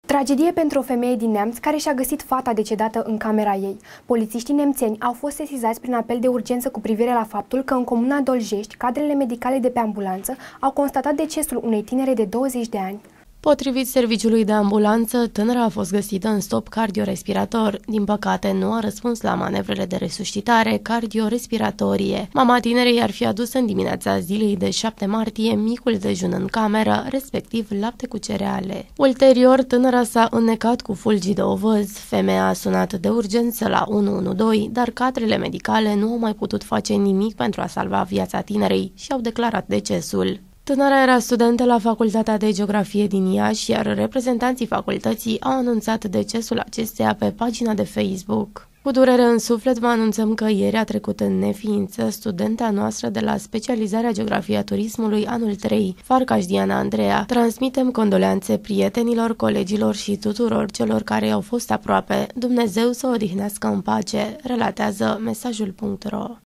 Tragedie pentru o femeie din Neamț care și-a găsit fata decedată în camera ei. Polițiștii nemțeni au fost sesizați prin apel de urgență cu privire la faptul că în comuna Doljești, cadrele medicale de pe ambulanță au constatat decesul unei tinere de 20 de ani. Potrivit serviciului de ambulanță, tânăra a fost găsită în stop cardiorespirator. Din păcate, nu a răspuns la manevrele de resuscitare cardiorespiratorie. Mama tinerei ar fi adus în dimineața zilei de 7 martie micul dejun în cameră, respectiv lapte cu cereale. Ulterior, tânăra s-a înnecat cu fulgi de ovăz. Femeia a sunat de urgență la 112, dar cadrele medicale nu au mai putut face nimic pentru a salva viața tinerei și au declarat decesul. Tânăra era studentă la Facultatea de Geografie din Iași, iar reprezentanții facultății au anunțat decesul acesteia pe pagina de Facebook. Cu durere în suflet vă anunțăm că ieri a trecut în neființă studenta noastră de la specializarea Geografia Turismului anul 3, Farcaș Diana Andreea. Transmitem condoleanțe prietenilor, colegilor și tuturor celor care i-au fost aproape. Dumnezeu să o odihnească în pace, relatează mesajul.ro.